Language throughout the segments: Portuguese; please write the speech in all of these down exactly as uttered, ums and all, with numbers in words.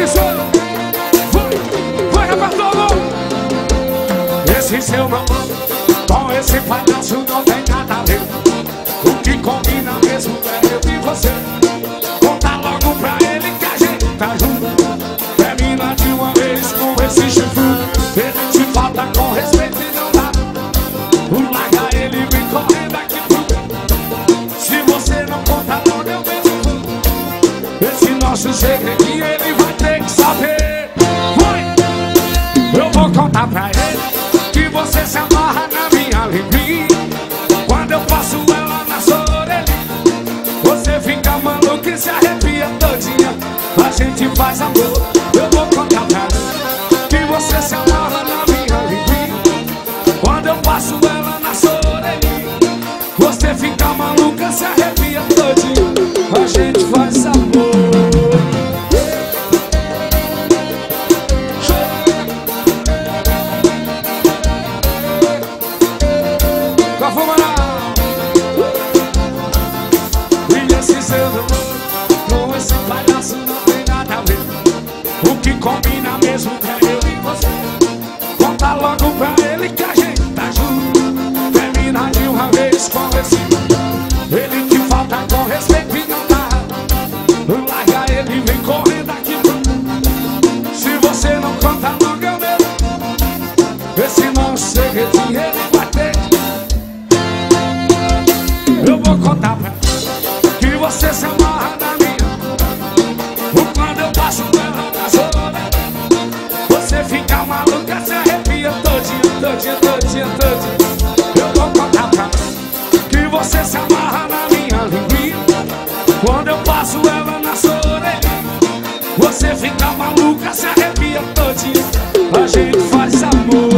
isso. Vai, vai, repertório. Esse seu namoro com esse palhaço não tem nada a ver. O que combina mesmo é eu e você. Conta logo pra ele que a gente tá junto. Termina de uma vez com esse chifrudo. Ele te falta com respeito e não dá. Larga ele, vem correndo aqui pro. Se você não conta logo eu vejo. Esse nosso segredinho ele vai ter que saber. Vai! Eu vou contar pra ele que você se amarra na minha alegria. Quando eu passo ela na sua orelha, você fica maluco e se arrepia todinha. A gente faz amor. Eu vou contar pra ele que você se amarra na minha alegria. Quando eu passo ela na sua orelha, você fica maluca, se arrepia todinha. A gente faz amor. Com esse palhaço não tem nada a ver. O que combina mesmo é eu e você. Conta logo pra ele que a gente tá junto. Termina de uma vez com esse. Ele te falta com respeito e não dá. Larga ele, vem correndo aqui. Se você não conta logo eu mesmo. Esse nosso segredinho ele vai ter. Eu vou contar pra ele que você se amarra na minha. Quando eu passo ela na zona, você fica maluca, se arrepia todinha, todinha, todinha, todinha. Eu vou contar pra que você se amarra na minha alegria. Quando eu passo ela na sua orelha, você fica maluca, se arrepia todinha. A gente faz amor.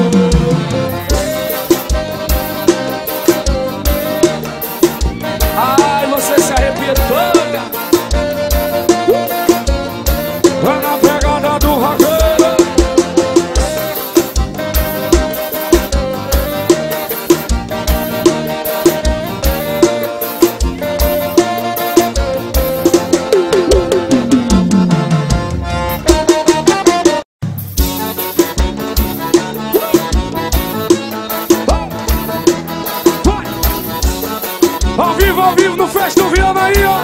Ai, você se arrepia toda. Vai na pegada do roqueiro. Ao vivo, ao vivo no Festa do Viana aí, ó.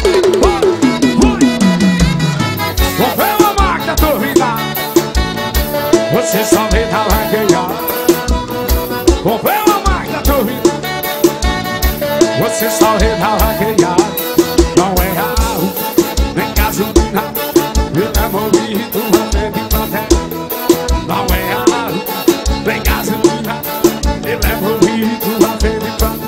Comprei uma máquina turbina, você só vê na vaquejar. Comprei uma máquina turbina, você só vê na vaquejar. Não é carro, nem gasolina, ele é movido, até de plateia. Não é carro, nem gasolina, ele é movido, até de plateia.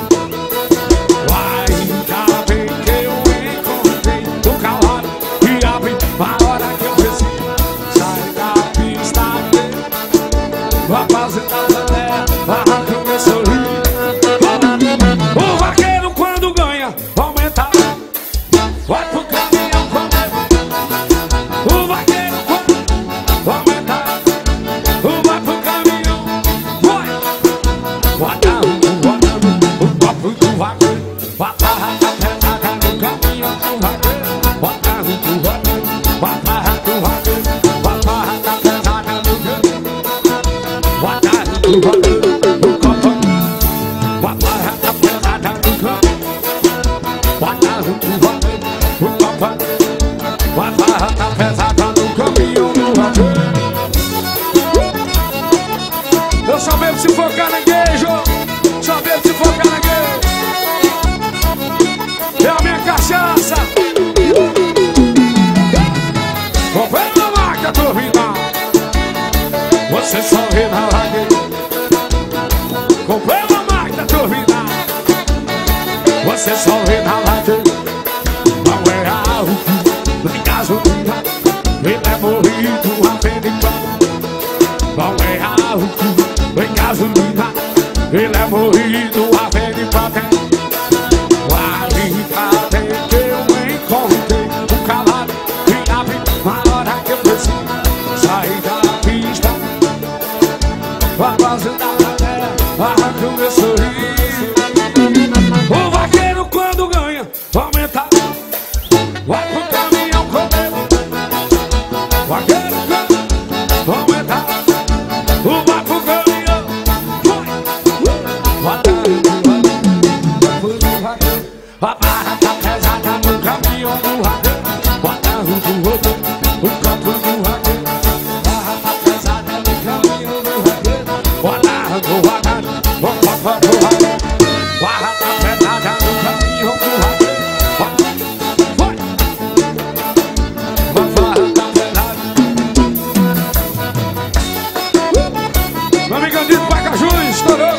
O vaqueiro quando ganha aumenta, vai pro caminhão quando o vaqueiro quando aumenta, vai pro caminhão, vai, bota o copo do vaqueiro, bota a pesada no caminhão do vaqueiro, bota o vaqueiro, bota a do vaqueiro, bota a pesada no caminhão, bota o vaqueiro. Vai barra tá pesada no caminhão do vaqueiro. Eu só bebo se for caranguejo, só bebo se for caranguejo. É a minha cachaça. Comprei uma máquina turbina, você só vê na vaqueira. Comprei uma máquina turbina, você só vê na vaqueira. Não é algo nem gasolina, ele é morrido a pé de pão. Não é álcool, nem gasolina, ele é morrido a pé de papel. Ali até que eu encontrei o calado e abre na hora que eu preciso sair da pista. Vai fazendo a galera, arranca o meu sorriso. O vaqueiro quando ganha aumenta, vai pro caminhão comigo. bota no vaqueiro. A barra tá pesada no caminhão do vaqueiro. Bota no vaqueiro, o copo do vaqueiro. Barra tá pesada no caminhão do vaqueiro. Bota no vaqueiro, o copo do vaqueiro. Barra tá pesada no caminhão do vaqueiro. Vai! A barra tá pesada. Meu amigo Andito Pacaju, estourou.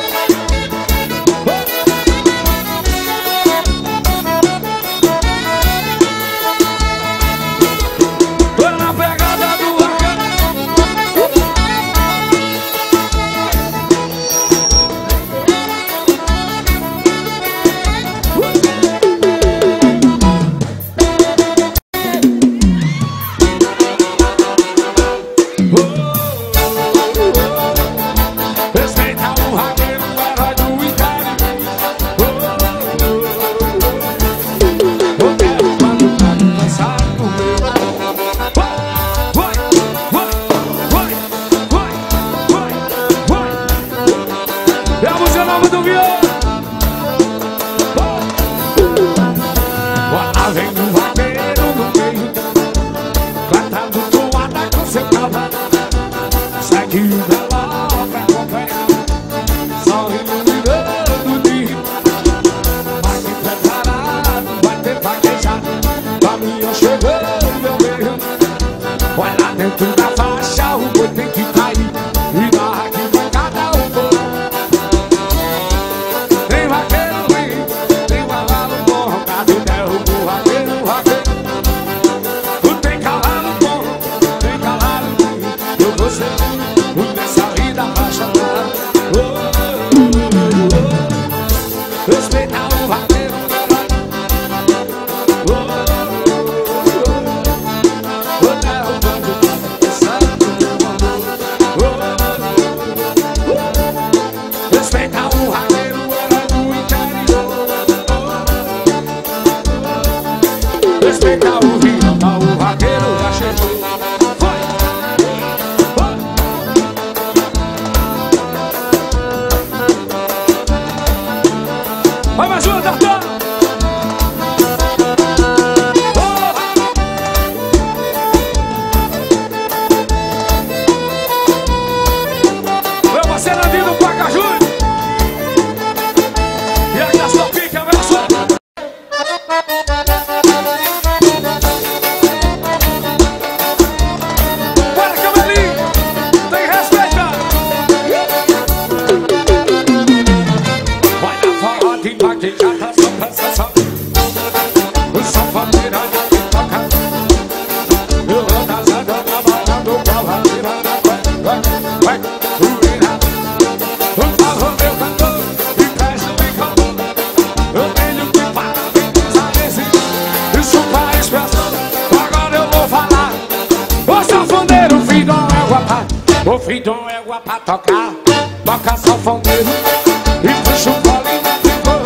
O filho é égua pra tocar, toca sanfoneiro e puxa o colo e ficou.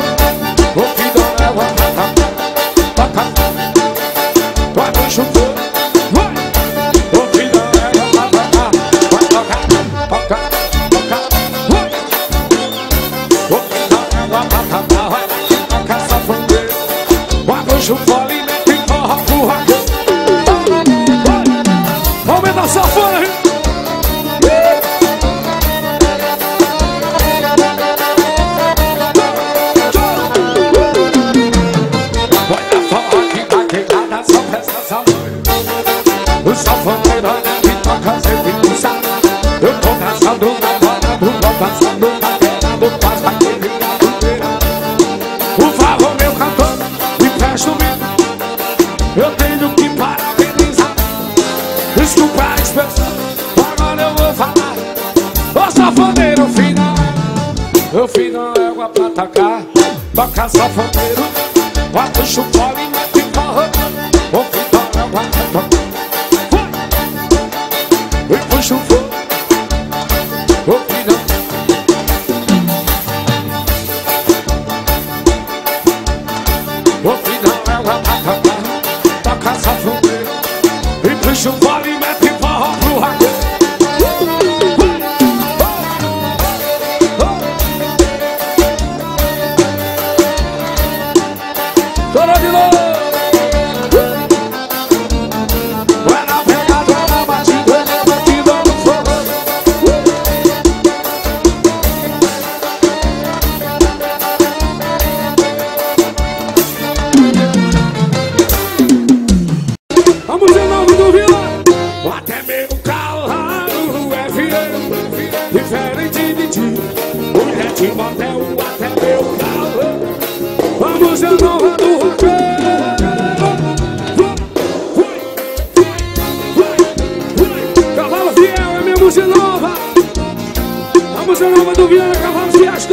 O filho é égua pra tocar, toca, vai puxa o colo. O filho é égua pra tocar, vai tocar, toca, toca. O filho é égua pra tocar, vai tocar sanfoneiro, vai puxa o colo e ficou pro raqueiro. Aumenta a sanfona, hein? O sanfoneiro que toca sempre pulsa. Eu tô dançando na roda do gol, dançando na terra do paz, daquele na bandeira. Por favor, meu cantor, me presta o bico. Eu tenho que parabenizar. Desculpa a expressão, agora eu vou falar. O sanfoneiro final, o final é égua pra tocar. Toca sanfoneiro, vai puxa o colo e mete forró. O final é égua pra tocar. E puxa o fogo, o filho. O filho é égua pra tocar, toca sanfoneiro e puxa o fogo e mete forró pro raqueiro. música nova do roqueiro. Cavalo Fiel é minha música nova. A música nova do Viana, Cavalo Fiesta.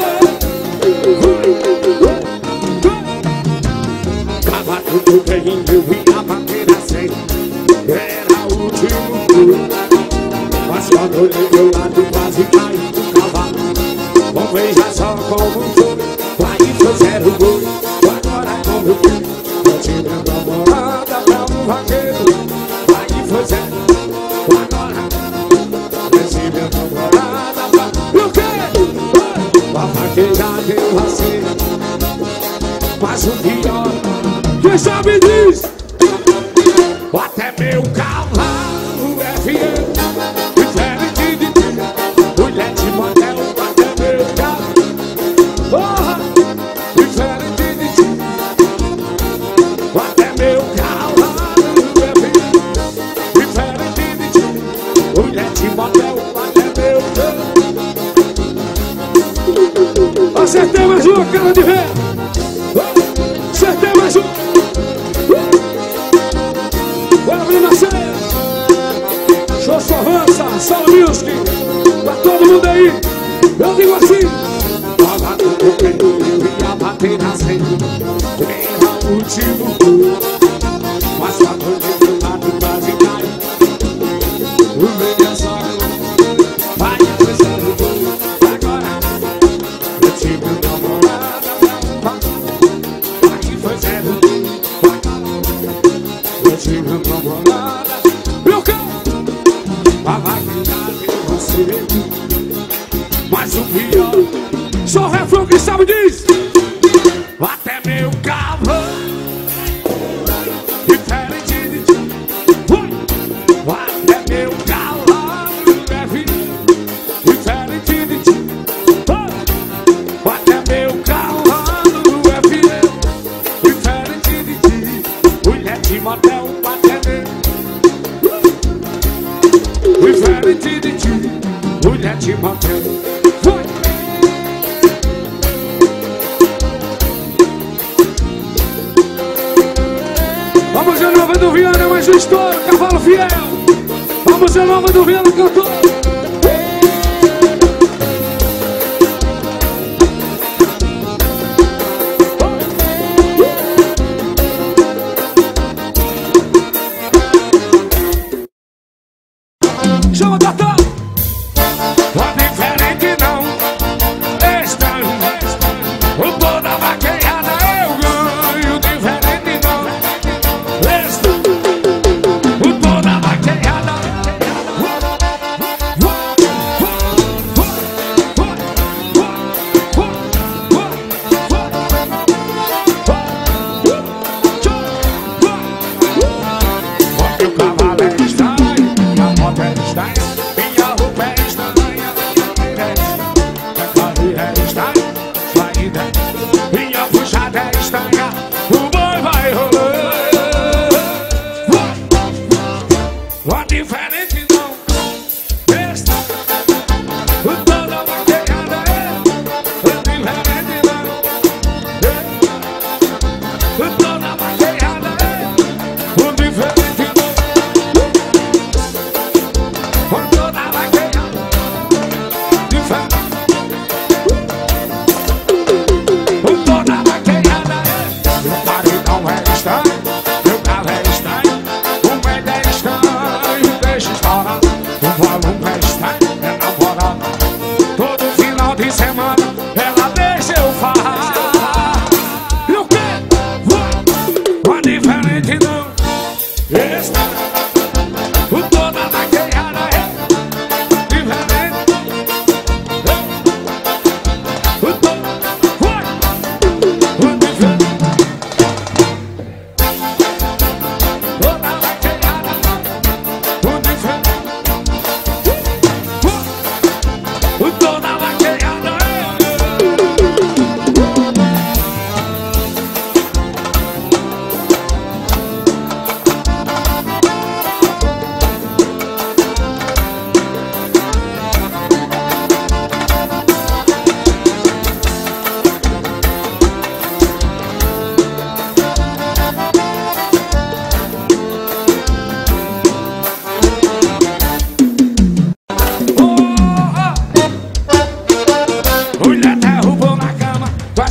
Cavalo do terrinho e a bandeira sem era o último turno. Mas quando olhei meu lado quase caí do cavalo. Bom, veja só como foi. Aí foi zero gol. Agora como fui. Eu tive a namorada pra um vaqueiro. Aí foi zero. Agora eu tive a namorada pra... E o quê? A vaqueira deu vacina. Mas o pior, quem sabe diz. até meu cavalo é fiel. Diferente de ti, mulher de motel. Até meu cavalo, Porra! diferente de ti. Até meu cavalo é fiel. Diferente de ti, mulher de motel. Até meu cavalo. Acertei mais uma, cara de ré. Acertei mais uma. Bora abrir na ceia. Show só avança, Saulo Music. Pra todo mundo aí. Eu digo assim. Tava no correio, eu ia bater na frente. Era o último gol. Mas a noite do lado quase cai. O meio é só vai começar o gol. Agora eu tive uma namorada. Aí foi zero. Eu tive uma namorada. Meu carro. A vaqueira deu você. Mas o pior, Só o refrão que sabe diz. até meu cavalo diferente de ti. Até meu cavalo é fiel. Diferente de ti. Até meu cavalo é fiel. Diferente de ti. Mulher de motel. Até meu diferente de ti. Mulher de motel. Foi. A música nova do Viana, mais um estouro, Cavalo Fiel. A música nova do Viana cantou. Chama Tatá. Ó, diferente não, estranho. O toda vaqueada eu ganho. Diferente não, estranho. O toda vaqueada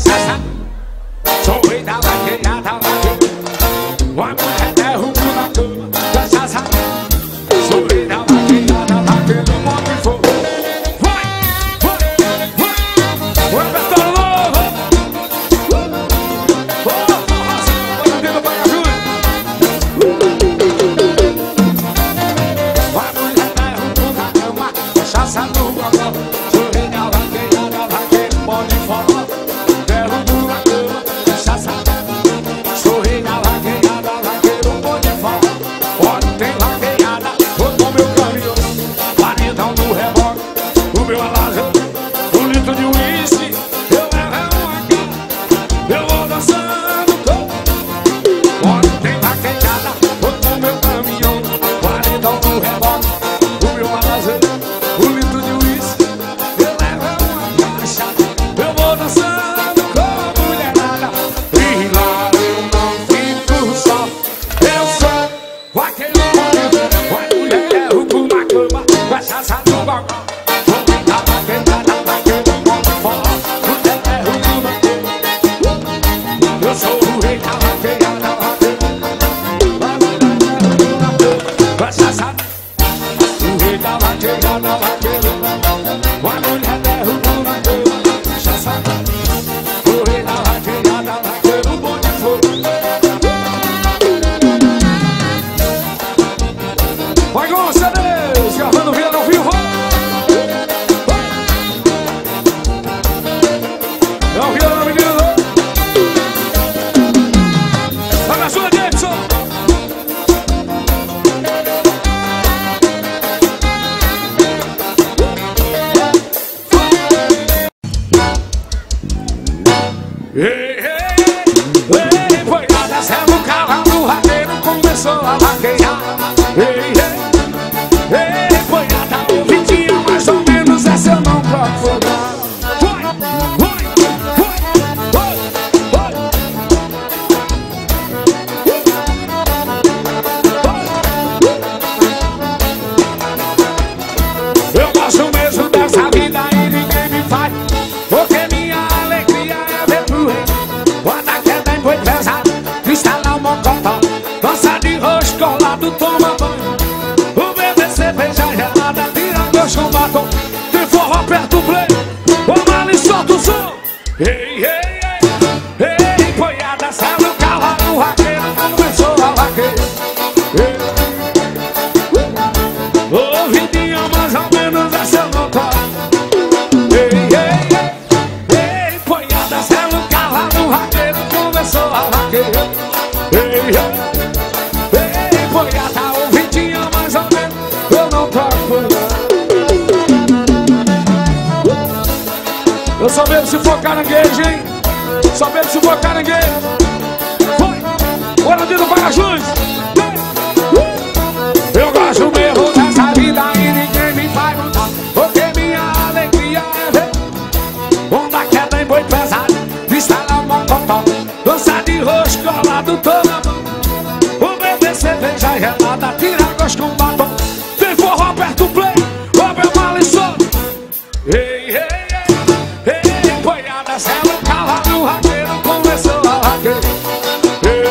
cachaça. Sou rei da vaquejada, vaqueira. Uma mulher derrubo na cama, cachaça. Sou rei da vaquejada, vaqueira. O monte for. Vai, vai, vai. O repertório novo. Bora dentro do Pacajus. Uma mulher derrubo na cama, cachaça no gogó. Sou rei da vaquejada, vaqueira. O monte for. Derrubo na cama, cachaça. Sou rei da vaquejada, vaqueiro, um monte de fora. Onde tem vaquejada, vou com meu caminhão. Paredão no reboque, o meu alazão. Um litro de uísque, eu levo uma cara. Eu vou dançando todo. Onde tem vaquejada, vou com meu caminhão. Paredão no reboque, o meu alazão. Um litro de uísque, eu levo uma caixa. Eu vou dançando com a mulherada. E lá eu não fico só. Eu sou vaqueiro bonito. Uma mulher derrubo na cama, cachaça no gogó. Sou rei da vaquejada, vaqueiro, um monte de forró. Mulher derrubo na cama. Eu sou o rei da vaquejada, vaqueiro. Uma mulher derrubo na cama, cachaça. O rei da vaquejada, vaqueiro. Uma mulher derrubo na cama, cachaça. O rei da vaquejada, vaqueiro, um monte de fogo. Vai com C Ds, gravando Vieira ao vivo. É o Vieira, menino. Vai na sua, Jackson. Ei, ei, ei, ei, foi nada, céu no carro, o raqueiro começou a vaquejar. Ei, ei, ei, foi nada, eu vendia mais ou menos, essa eu não troco. Vai, vai, vai, vai, vai. Eu gosto mesmo dessa vida e ninguém me faz, porque minha alegria é ver pro rei. Quando a queda é muito pesada, instala o mocotó, dança de rosto colado, toma banho. O bebê cerveja gelada, tira gosto com batom. Tem forró perto do play, o mal e solta o som. Ei, ei, ei, ei, boiada, sai no carro, o raqueiro começou a vaqueira. Ô, vidinha, mais ou menos essa eu não toco. Ei, ei, ei, ei, boiada, sai no carro, o raqueiro começou a vaqueira. Ei, ei, ei, boiada, ô, vidinha, mais ou menos eu não toco. Eu só bebo se for caranguejo, hein? Só bebo se for caranguejo. Foi! Bora dentro do Pacajus! Eu gosto mesmo dessa vida e ninguém me faz mudar, porque minha alegria é ver onda queda em boi pesado, instala o mocotó, dança de rosto colado, toma mão. O bebê cerveja gelada, tira gosto com batom. Tem forró perto do play, o meu mal e solto. Ei, ei, ei, ei, boiada, céu no carro, o raqueiro começou a vaqueira. Ei,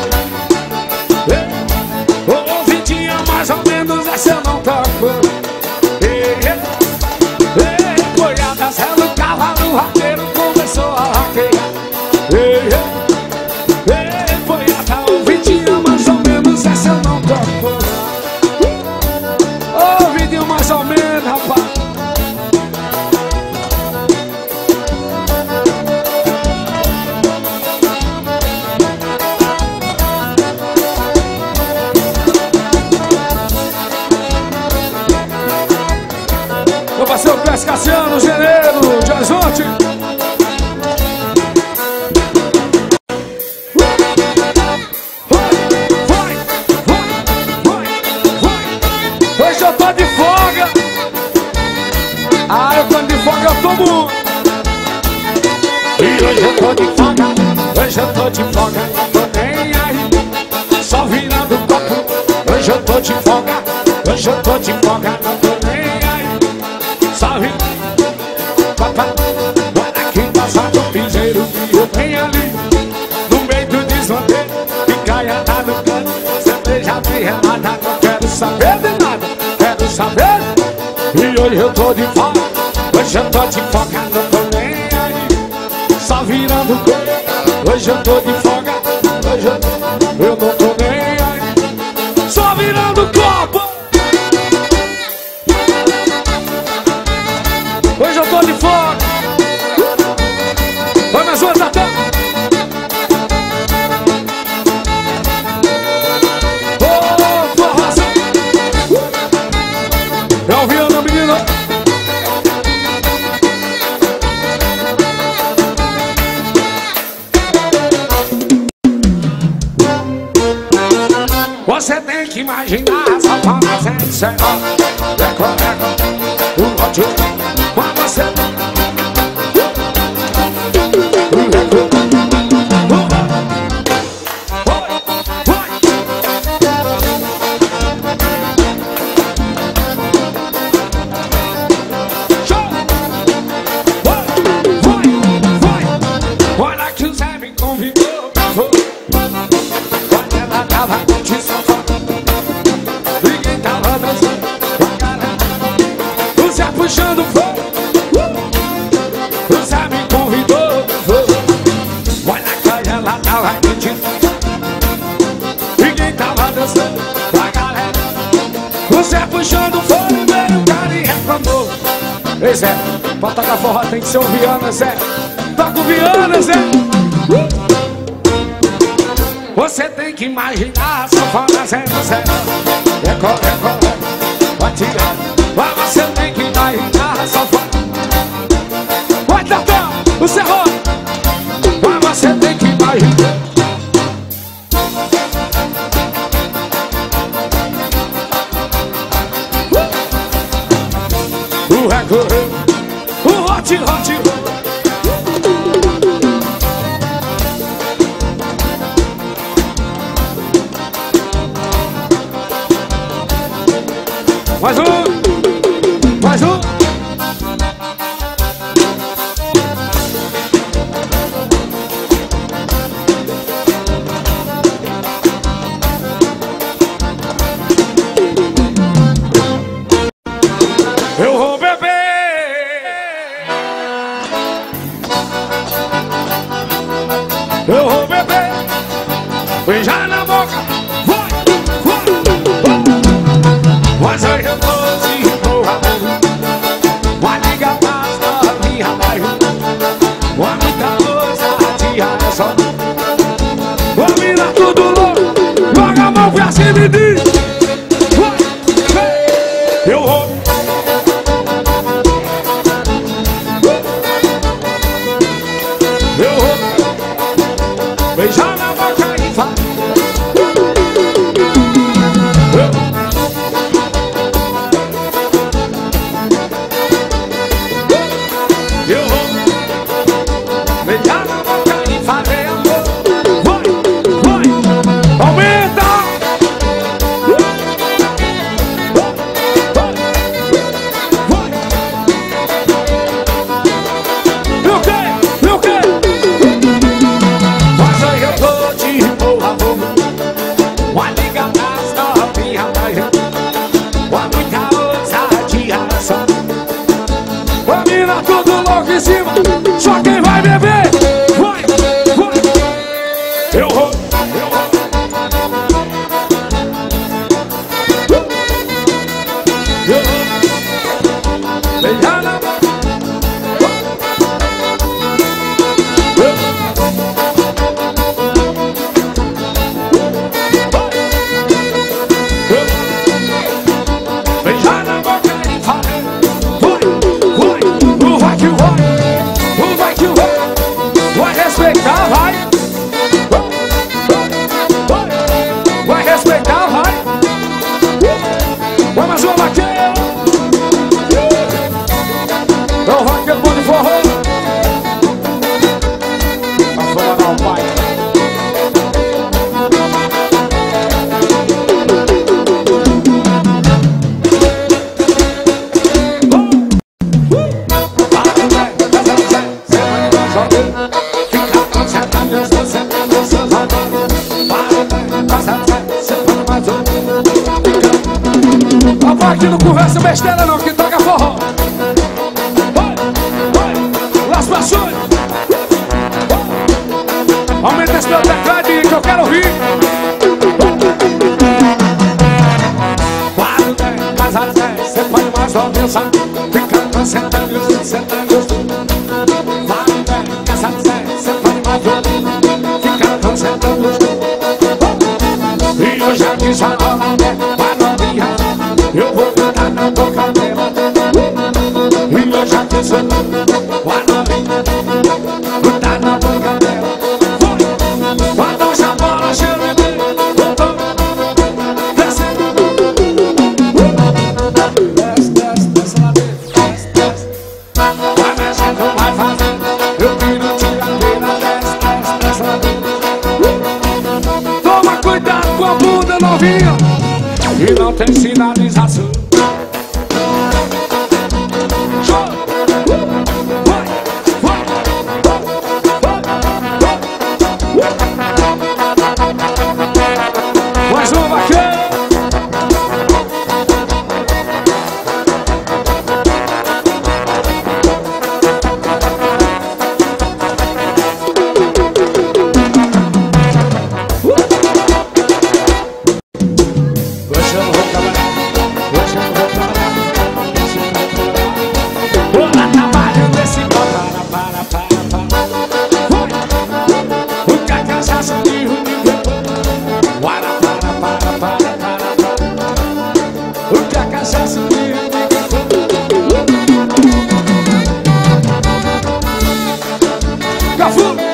ei, ô, vidinha, mais ou menos essa eu não toco. Ei, ei, ei, boiada, céu no carro, o raqueiro começou a vaqueira. Ei, ei, ei, boiada, ô, vidinha, mais ou menos essa eu não toco. Ô, vidinha, mais ou menos, rapaz. Meu parceiro Clécio Cassiano, Janeiro, de Horizonte. Vai, vai, vai, vai. Hoje eu tô de folga. Ah, eu tô de folga, eu tomo. E hoje eu tô de folga, hoje eu tô de folga, não tô nem aí, só virando copo. Hoje eu tô de folga, hoje eu tô de folga, não tô nem aí, só virando copo. Olha que passado o piseiro que eu tenho. remata, não quero saber de nada, quero saber. E hoje eu tô de folga, hoje eu tô de folga, não tô nem aí, só virando coisa. Hoje eu tô de folga, hoje eu, eu não tô nem aí, só virando copo. Hoje eu tô de folga. Vai mais uma, Tatá. Ô, forração. É o Viana, menina. Você tem que imaginar essa forma sem ser. Eco, eco, o ódio. Mas você puxando fogo, o Zé me convidou. Olha a caia, ela tava mentindo, ninguém tava dançando pra galera. O Zé puxando fogo, veio o cara e reclamou. Ei Zé, pra tocar forró tem que ser o Viana, Zé. Toca o Viana, Zé. Você tem que imaginar a sanfona Zé, Zé. Eco, eco, eco, vai tirar. Mas você tem que imaginar a sanfona. Vai, Tatá, o Cerró. Mas você tem que imaginar. O recorrer, o hot, hot, hot. Mais um, mais um. Eu vou beber. Eu vou beber. Beijar na boca. Vai, vai, vai. Mas hoje eu tô de boa. Vai ligar mais na minha live. Vai muita coisa de razão. Vou virar tudo louco. Joga a mão pra cima e diz. Eu vou. Eu vou beijar na boca e falar. Eu vou beijar na boca e fazer amor. Vai, vai, aumenta. Eu quero, eu quero. Mas aí eu tô de boa, vou. Vai ligar nas novinhas, vai. Vai muita ousadia, só. Vai virar tudo louco em cima. Só quem vai beber. Vai, vai. Eu vou, eu vou. Eu vou beijar na boca. Beijar na boca e falar. Vai, vai, o vai que vai. O vai que vai. Vai respeitar, vai. Vai, vai respeitar, vai. Vai mais uma vaqueira. É o vaqueiro bom de forró. Pra fora não, pai. Fica com seta, meus aqui não conversa besteira não, que toca forró. Vai, vai, Las Paixões. Aumenta esse meu teclado que eu quero ouvir. Quatro, dez, mais a dez, cê pode mais uma vez. Fica sentando, sentando. Quatro, dez, mais a dez, cê pode mais uma vez. Fica sentando. E eu já disse agora, né, pra novinha, eu vou cantar na boca dela. E eu já disse agora, pra novinha, cantar na boca dela. Quando o Jabola cheiro de mim, voltou, descendo. Desce, desce, desce lá dentro, desce, desce. Vai mexendo, vai fazendo, eu tiro tiradeira, desce, desce, desce lá dentro. Toma cuidado com a bunda novinha, e não tem sinalização. Mais um vaqueiro. Hoje eu não vou trabalhar, hoje eu não vou trabalhar, hoje eu não vou trabalhar. Vou lá trabalhando esse para, para, para, para. Foi. O que a cachaça de ruim. Para, para, para, para, para, para. O que a cachaça de ruim. Cafu.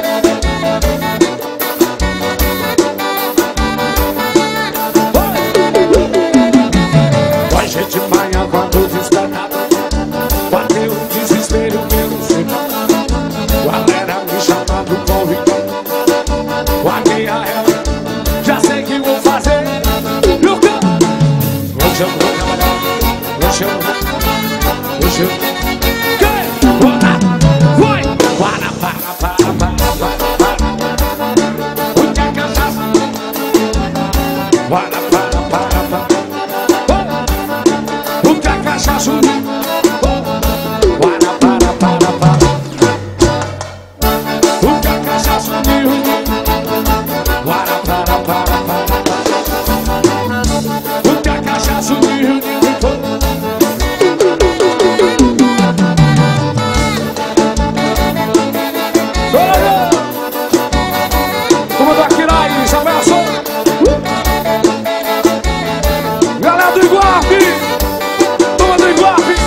Hoje de manhã quando despertado, bateu um desespero pelo sinal. Galera me chamando, convidando. Guardei a ela, já sei que vou fazer. Eu canto. Hoje eu vou trabalhar, hoje eu vou, hoje eu vou. Vou lá, vai. Para, para, para, para, para, para. O que é cachaça? Para, para, para, para. O que é cachaça? Para, para, para, para. O que é cachaça? Para, para, para, para. O que a cachaça me reuniu. Como da Kirai, Isabel Sou. Galera do Iguape. Toma do Iguape.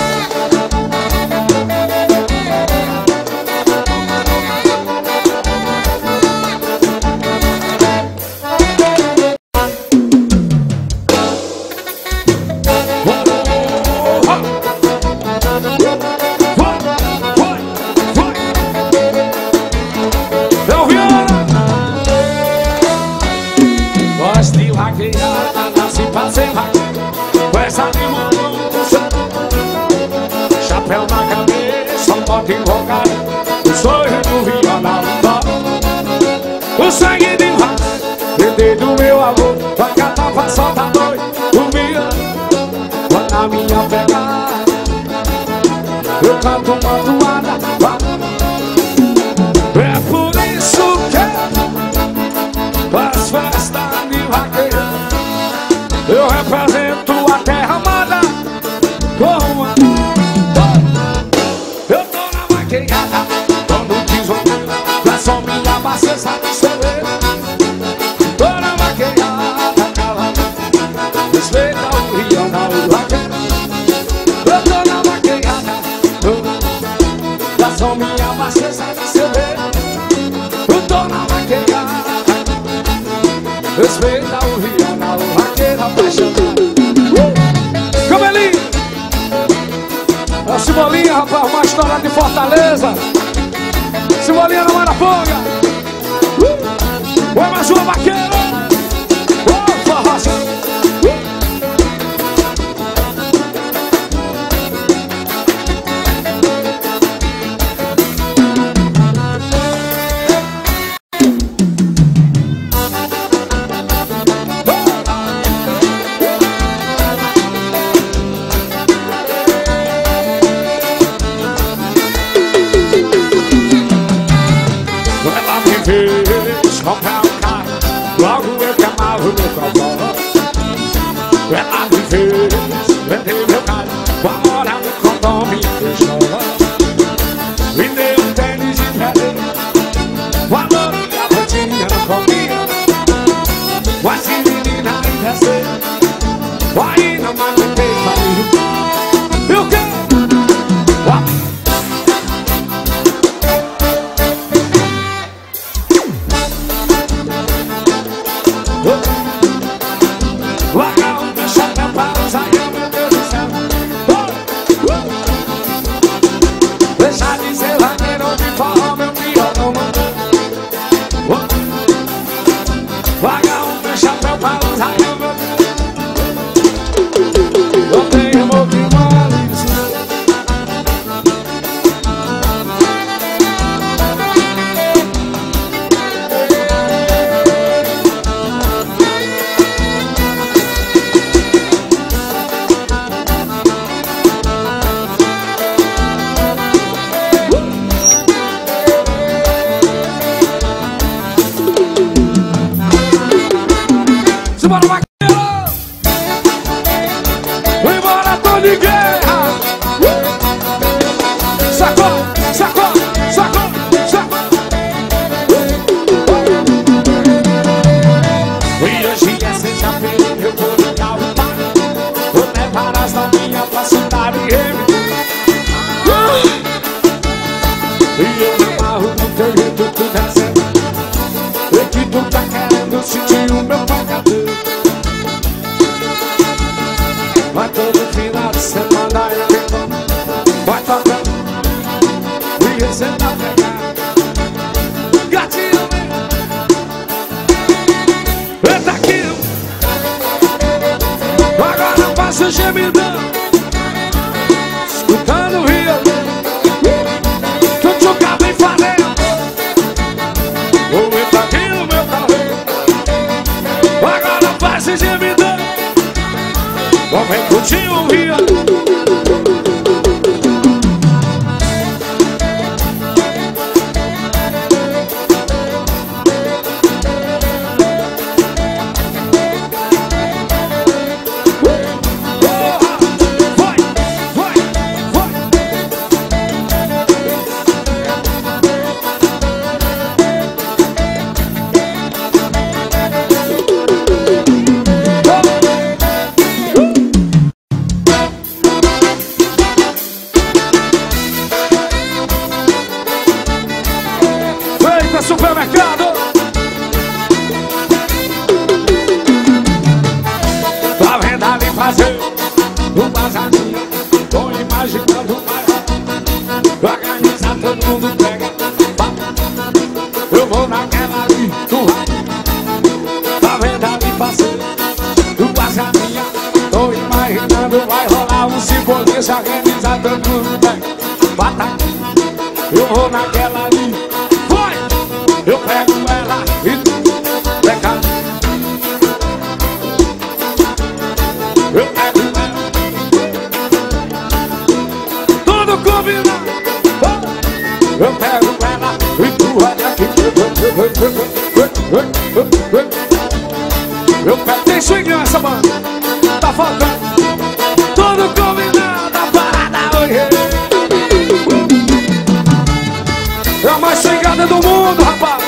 Chapéu na cabeça, moto invocado, o sonho do violão. O sangue de vaca, bebê do meu avô, vaca tava solta noite, dormia. Quando a minha pegada, eu canto uma toada. É por isso que as festas de vaqueiro eu represento a terra amada. Como eu tô na vaquejada, quando desoneiro, lá só minha bacia de cerveja. Tô na vaquejada, cala, respeita o rio, não o vaqueiro. Eu tô na vaquejada, lá só minha bacia de cerveja. Eu tô na vaquejada, respeita o rio, não o vaqueiro apaixonado. Cabelinho! A Cebolinha, rapaz, uma história de Fortaleza. Cebolinha na Maraponga. Uh! Vai mais uma vaqueira. Oh, forrocha. me fez comprar um carro, logo eu que amava o meu cavalo. Ela me fez vender meu carro, pra morar no condomínio que chora. Me deu um tênis de presente, valor e a botinha não comia. Mas se menina ainda sei, aí não me aguentei, falei, eu quero. Larga o meu chapéu para usar, meu Deus do céu. Deixa de ser vaqueiro de forró, meu piolão mandou. Larga o meu chapéu para usar, meu Deus. Eu tenho amor que mole. Simbora, vaqueiro! Embora, tô de guerra! Sacou, sacou, sacou, sacou! E hoje é sexta-feira, eu vou ligar o pai. Vou levar as novinhas pra cidade M. E eu me amarro no teu jeito, tu recebe. E que tu tá querendo sentir o meu pagador. Vai todo final de semana eu tenho, vai tocando e você tá pegando. Gatinho, eita aqui. Agora eu faço gemidão, escutando o rio. Tu tchuca bem falando, ou eita aqui no meu carro. Agora eu faço gemidão, vem curtir o rio. Supermercado, tá vendo ali fazer um vazamento. Tô imaginando vai organizar, todo mundo pega. Eu vou naquela ali do rádio. Tá vendo ali fazer um vazamento. Tô imaginando vai rolar um cebolinha, se organizar, todo mundo pega. Bata, eu vou naquela ali. Eu pego ela e pega. Eu pego ela, tudo combinado. Eu pego ela e tu olha aqui. Eu pego, tem swing nessa banda, tá faltando. Tudo combinado, a parada hoje é a mais swingada do mundo, rapaz.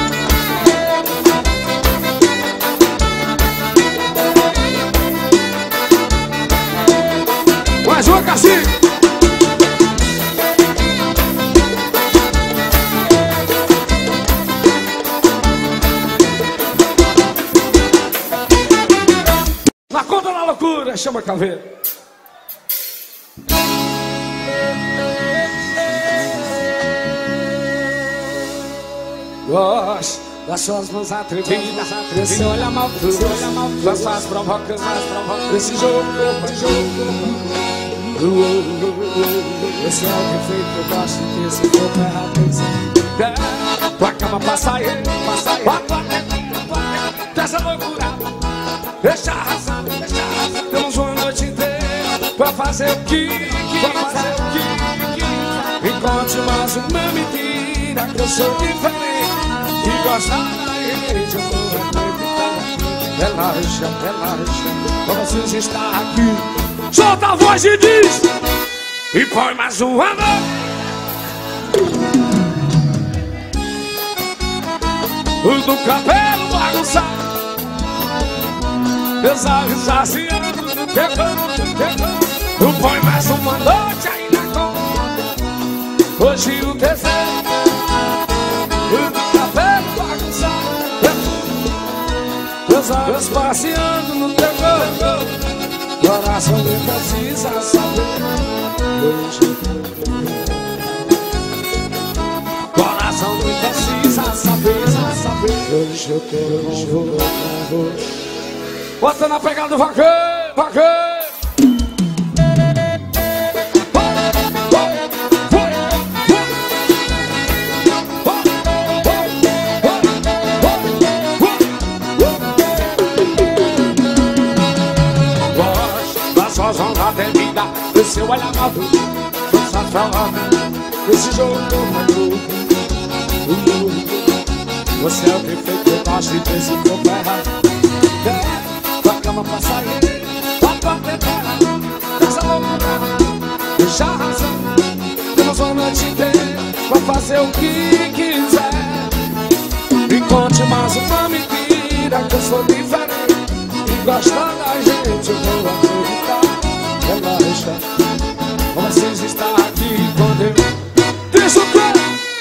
Mais uma, cacique. Na conta da loucura, chama a caveira. Gosto das suas mãos atrevidas, desse olhar maldoso, das suas provocas, desse jogo, desse jogo. Esse é o defeito que eu gosto de ter, se for pra errar, tem que ser. Tua cama pra sair, pra sair, dessa loucura. Deixa arrasar, deixa arrasar. Temos uma noite inteira pra fazer o que quiser. Encontre mais uma mentira que eu sou diferente. e gosta da gente, eu vou acreditar. Relaxa, relaxa, pra vocês estar aqui. Solta a voz e diz, e põe mais uma noite. O do cabelo bagunçado, pesado e saciado, pegando, pegando. Tu põe mais uma noite aí na conta. Hoje o desejo, o do cabelo bagunçado, pesado e passeando no teu corpo. Coração nem precisa saber. Hoje coração não precisa saber, saber. Hoje eu quero, hoje eu não vou. Bota na pegada do vaqueiro, vaqueiro. Gosto da sua zona temida, do seu olhar maduro, sensacional, desse jogo maluco. Você é o perfeito, eu gosto desse corpo errado. É, tua cama pra sair, tua porta é terra. Essa loucura, deixa a razão. Temos uma noite inteira pra fazer o que quiser. Me conte mais uma mentira, que eu sou diferente. E gosta da gente, eu vou acreditar. Relaxa, vocês estão aqui quando eu deixo o pé.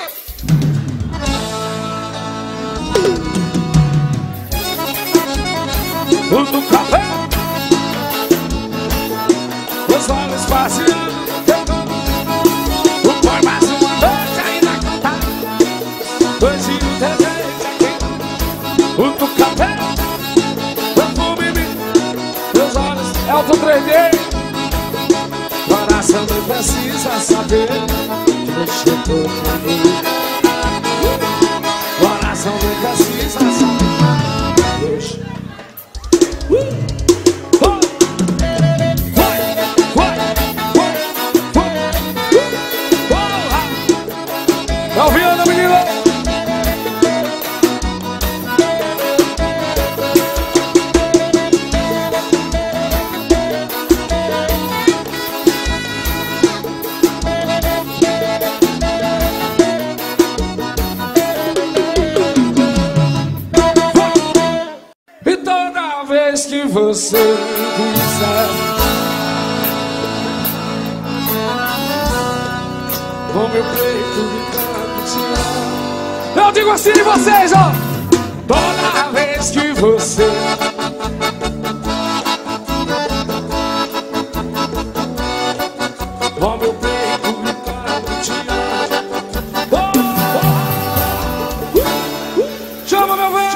O do cabelo, os olhos passeando, o põe mais uma noite aí na conta. Dois e o desejo aqui. O do cabelo, perfume, meus olhos, Elton três D. Coração não precisa saber que você chegou comigo. Coração não precisa saber. Tá ouvindo, menino? E toda vez que você quiser, com meu peito eu digo assim de vocês, ó. Toda vez que você com meu peito me canto, te amo. Oh, oh, uh, uh, chama meu velho.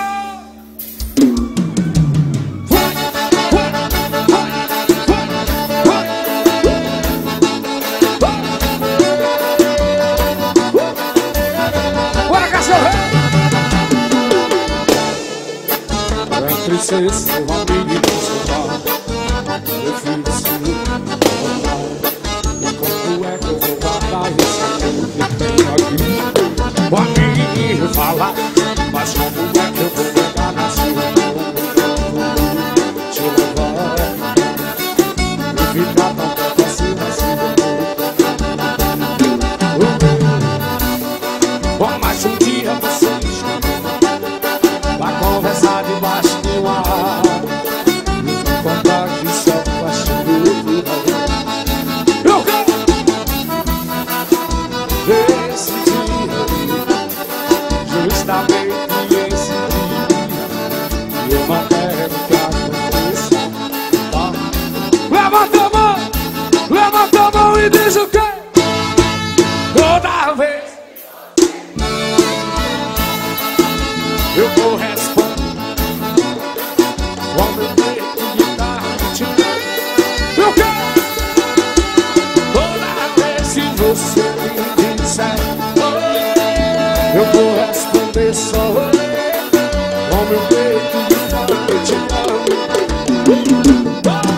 Entre ser seu amigo e seu pai, eu fiz e como é que eu vou guardar esse que tem aqui? O amigo fala, mas como é que eu vou pegar na sua mão? Te levar e ficar tão perto assim, assim. Bom, mais um dia você vai conversar debaixo do ar e contar que só faz tudo. Eu quero esse dia, justamente esse dia, eu não quero que aconteça. Tá? Levanta a mão, levanta a mão e diz o quê? Toda vez eu vou responder quando eu tenho que te dar. Eu quero toda vez que você me disser, eu vou responder só com meu peito de fala que te amo.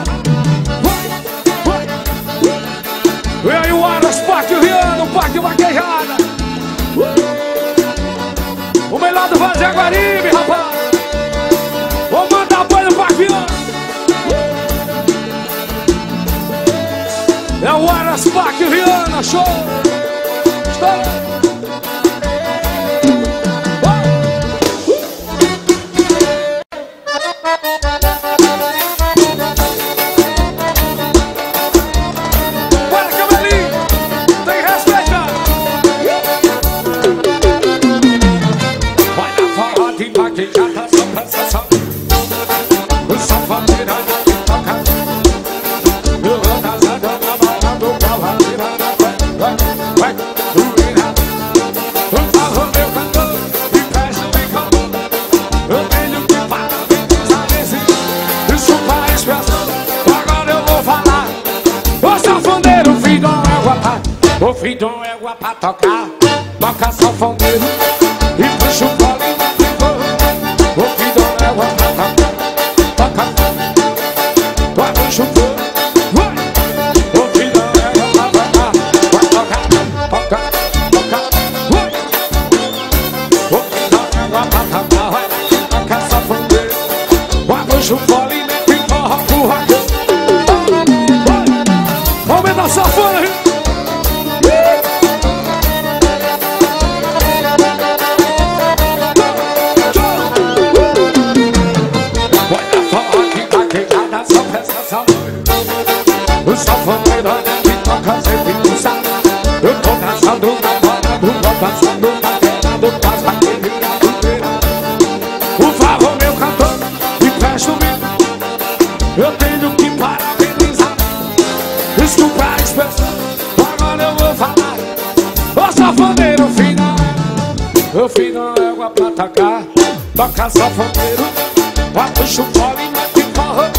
E aí o Aras, Parque Riano, Parque Vaquejada, o melhor do Vale de Jaguaribe, rapaz. Vou mandar banho pra Viana. É o Aras Parque Viana, show. Estoura. O filho é égua pra tocar, toca sanfoneiro e puxa o colo e ficou. O filho é égua pra tocar, toca, vai puxa o colo. O filho é égua pra tocar, vai tocar, toca, toca. O filho é égua pra tocar, vai toca sanfoneiro, vai puxa o colo e ficou. Aumenta a sanfona, hein? O sanfoneiro que toca sempre no sal. Eu tô dançando na bola do gol, dançando na terra do paz, vai ter viradoeira. Por favor, meu cantor, me presta o mico. Eu tenho que parabenizar. Desculpa a expressão, agora eu vou falar. O sanfoneiro, filho, o filho é égua pra tocar, toca sanfoneiro, vai puxa o colo e mete forró.